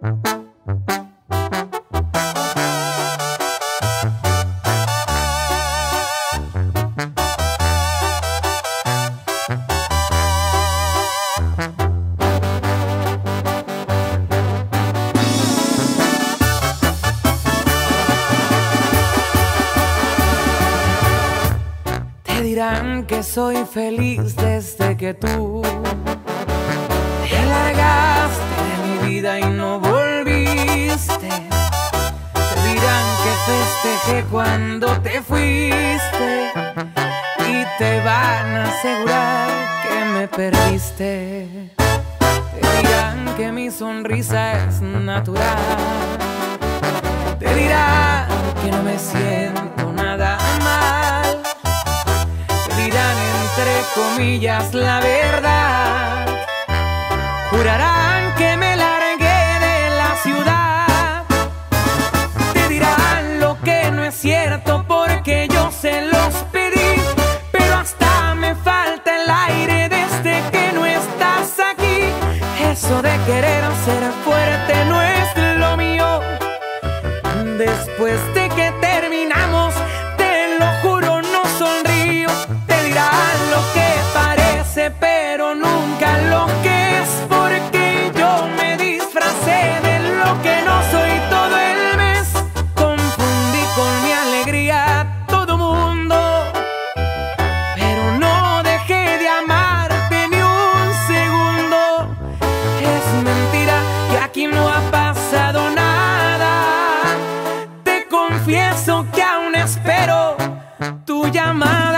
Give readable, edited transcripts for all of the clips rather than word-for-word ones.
Dirán que soy feliz desde que tú te largaste de mi vida y no volviste. Te dirán que festejé cuando te fuiste y te van a asegurar que me perdiste. Te dirán que mi sonrisa es natural. Te dirán que no me siento nada mal. Dirán entre comillas la verdad. Jurarán que me largué de la ciudad. Te dirán lo que no es cierto porque yo se los pedí, pero hasta me falta el aire desde que no estás aquí. Eso de querer ser fuerte no es lo mío. Después de que terminamos, te lo juro, no sonrío. Lo que parece pero nunca lo que es, porque yo me disfracé de lo que no soy todo el mes. Confundí con mi alegría a todo mundo, pero no dejé de amarte ni un segundo. Es mentira que aquí no ha pasado nada. Te confieso que aún espero tu llamada.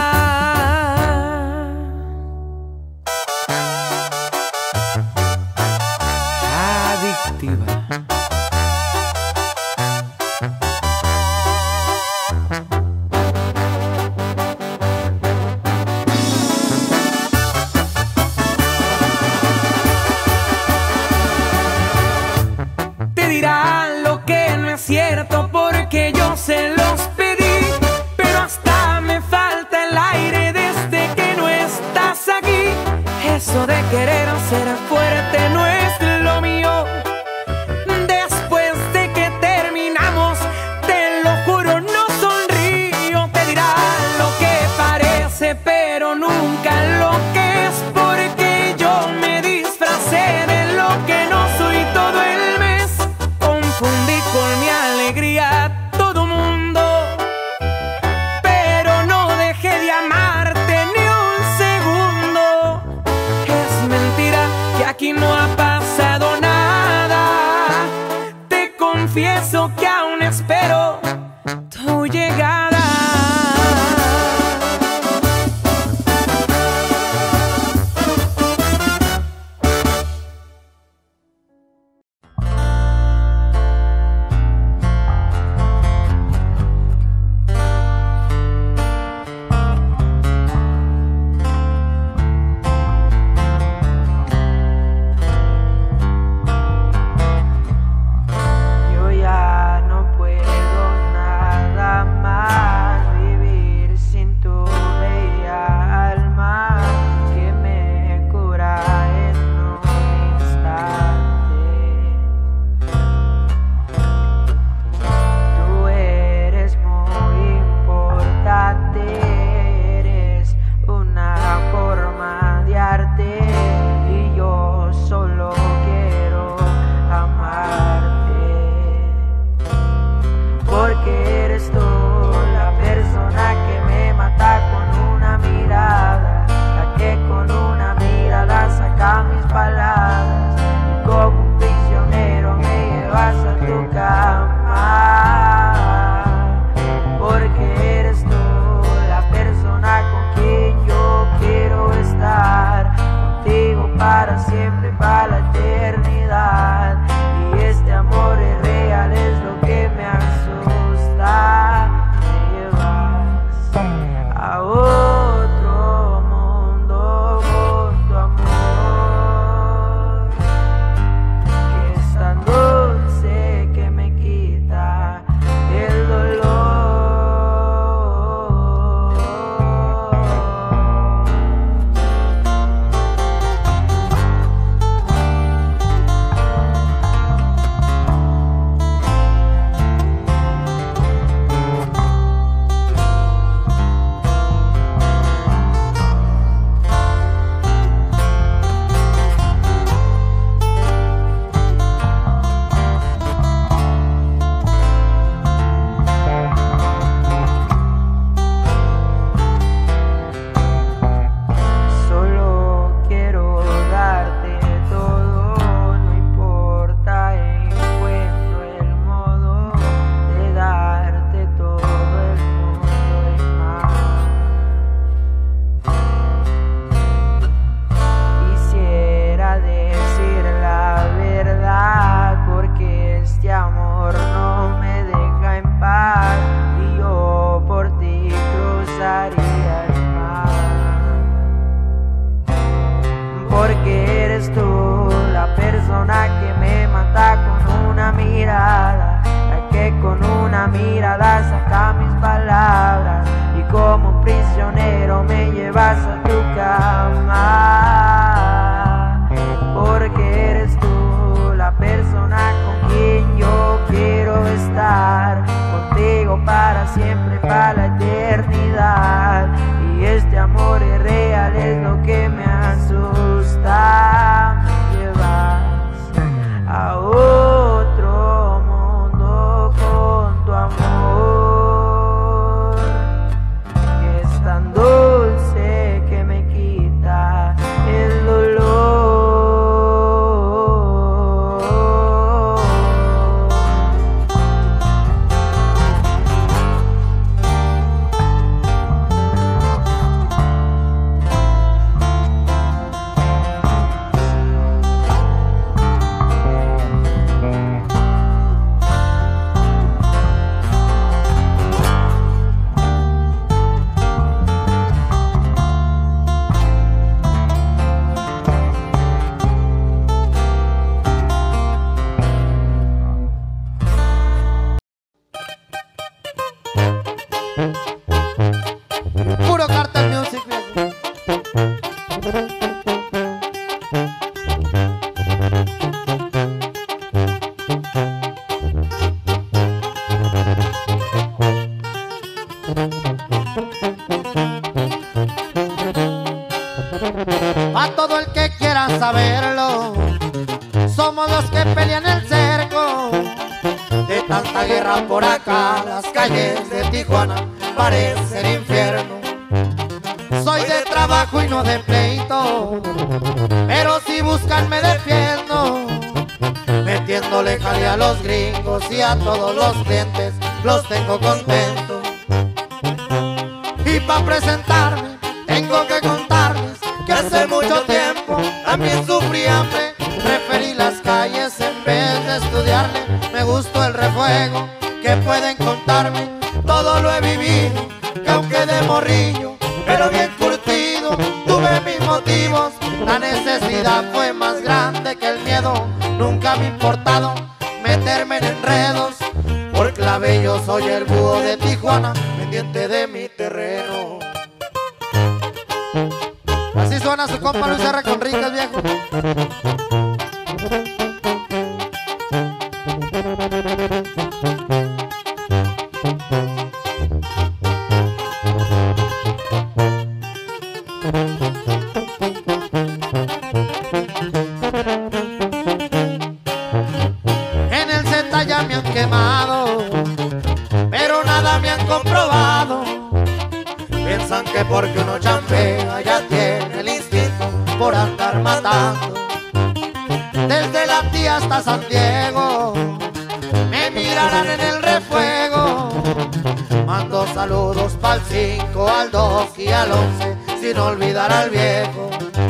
Te dirán lo que no es cierto porque yo se los pedí, pero hasta me falta el aire desde que no estás aquí. Eso de querer ser fuerte no es lo mío. Después de que terminamos, te lo juro, no sonrío. Te dirán lo que parece pero nunca lo que es, porque yo me disfracé de lo que no soy todo el mes. Confundí con mi alegría a todo mundo, pero no dejé de amarte ni un segundo. Es mentira que aquí no ha pasado nada. Te confieso que aún espero tu llegada. Yo ya no puedo para siempre, para la eternidad. Y este amor es real, es lo que me asusta. Llevas a otro mundo con tu amor, que es tan dulce que me quita el dolor. Puro Cartel Music, viejo. A todo el que quiera saberlo, somos los que pelean el cerco. De tanta guerra por acá, las calles de Tijuana parecen infierno. Soy de trabajo y no de pleito, pero si buscan me defiendo, metiéndole jale a los gringos y a todos los clientes los tengo contentos. Y para presentarme tengo que contarles que hace mucho tiempo también sufrí hambre. Preferí las calles en vez de estudiarle. Me gustó el refuego que pueden contarme. Todo lo he vivido, que aunque de morrillo, pero bien curtido, tuve mis motivos. La necesidad fue más grande que el miedo. Nunca me ha importado meterme en enredos. Por clave yo soy el búho de Tijuana, pendiente de mi terreno. Así suena su compa Luis R. Conríquez, viejo. En el Z ya me han quemado, pero nada me han comprobado. Piensan que porque uno chambea ya tiene el instinto por andar matando. Desde la tía hasta San Diego me mirarán en el refuego. Mando saludos pa'l 5, al 2 y al 11, sin olvidar al viejo.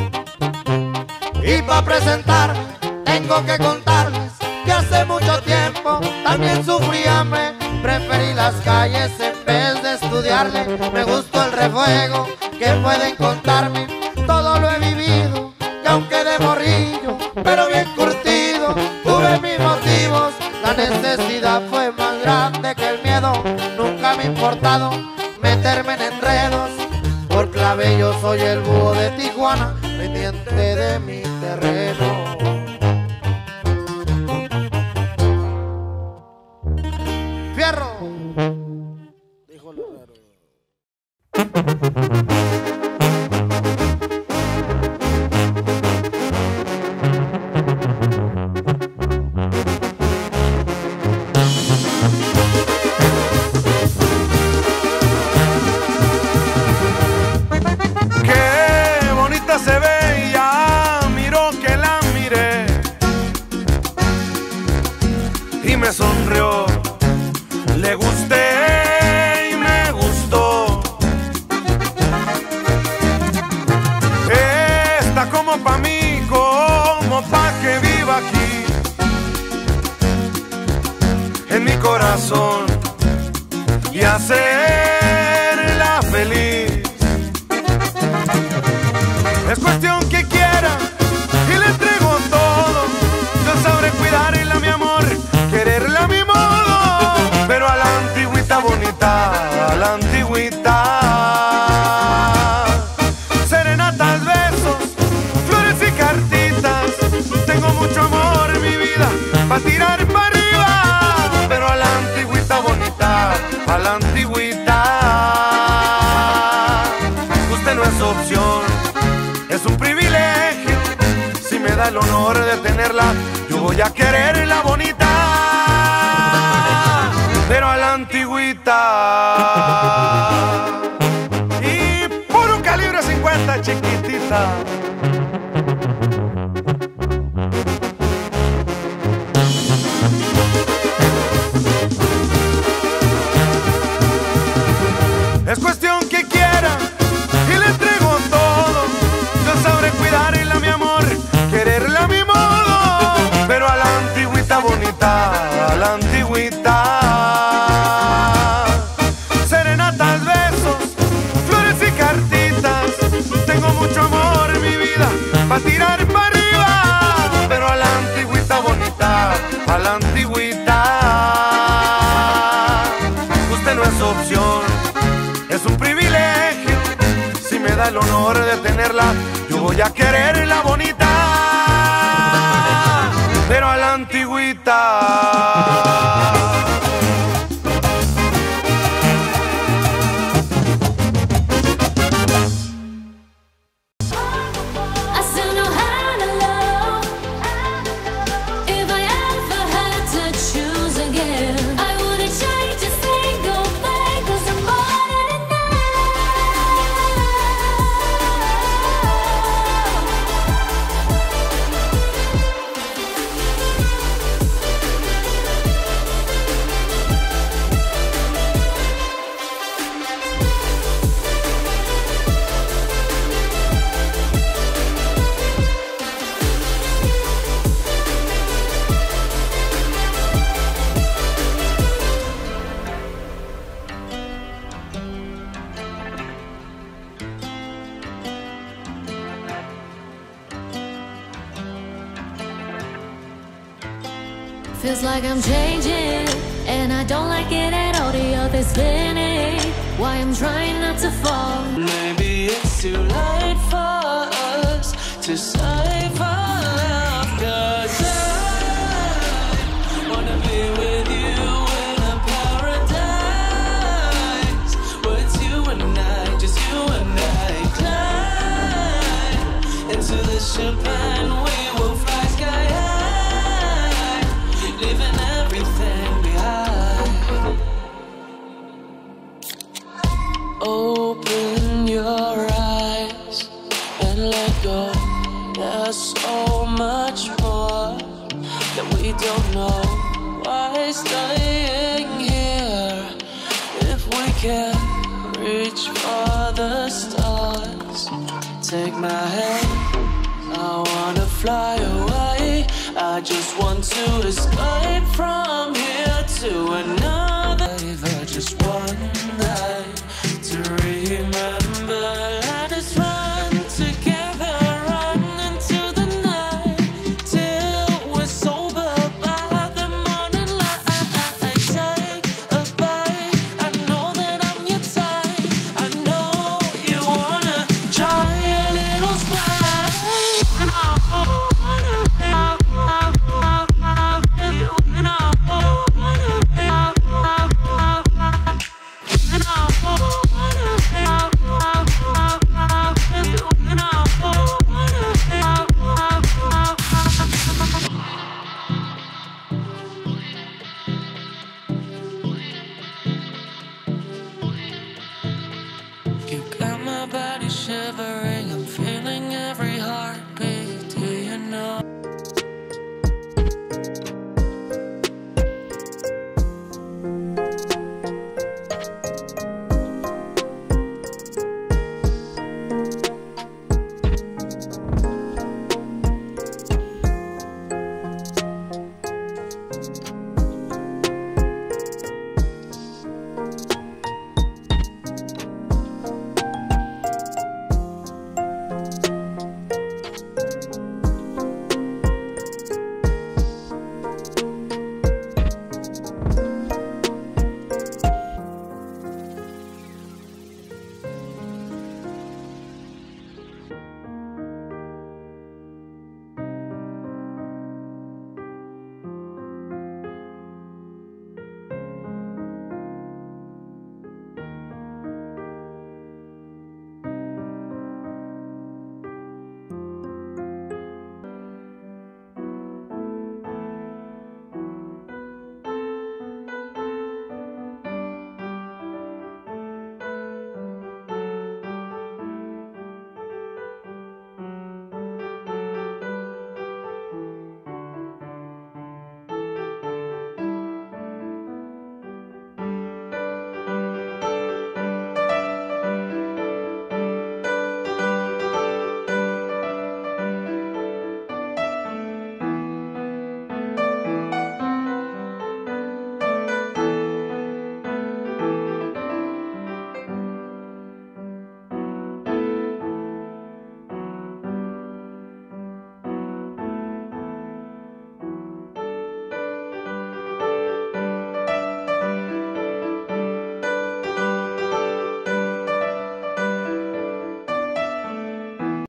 Y pa' presentarme tengo que contarles que hace mucho tiempo también sufrí hambre. Preferí las calles en vez de estudiarle. Me gustó el refuego que pueden contarme. Todo lo he vivido, y aunque de morrillo, pero bien curtido, tuve mis motivos. La necesidad fue más grande que el miedo. Nunca me ha importado meterme en enredos. Por clave yo soy el búho de Tijuana, pendiente de mi terreno. Fierro. Dijo lo raro. Qué bonita se ve, ya miró que la miré y me sonrió. Le gusté y me gustó. Está como pa' mí, como pa' que viva aquí en mi corazón y hacerla feliz. Es cuestión que quiera y le entrego todo. Yo sabré cuidarla, mi amor, quererla a mi modo, pero a la antigüita bonita, a la antigüita. Serenatas, besos, flores y cartitas. Tengo mucho amor en mi vida pa' tirar para arriba, pero a la antigüita bonita, a la antigüita. el honor de tenerla, yo voy a quererla bonita, pero a la antigüita. Y puro calibre 50, chiquitita. Es cuestión que quiera y le entrego todo. Yo sabré cuidarla, mi amor, quererla a mi modo, pero a la antigüita bonita, a la antigüita. Serenatas, besos, flores y cartitas. Tengo mucho amor en mi vida pa' tirar para arriba, pero a la antigüita bonita, a la antigüita. Usted no es opción, es un privilegio. Si me da el honor de tenerla, yo voy a quererla bonita, pero a la antigüita. Feels like I'm changing, and I don't like it at all. The other's spinning, why I'm trying not to fall. Maybe it's too late for us to save our love, 'cause I wanna be with you in a paradise where it's you and I, just you and I. Climb into the ship and we will fly sky high, leaving everything behind. Open your eyes and let go. There's so much more that we don't know. Why staying here if we can reach for the stars? Take my hand, I wanna fly away. I just want to escape from here to another. Just one night to remember. Let us run together, run into the night till we're sober by the morning light. Take a bite, I know that I'm your type. I know you wanna try a little splash. You got my body shivering, I'm feeling every heartbeat. Do you know?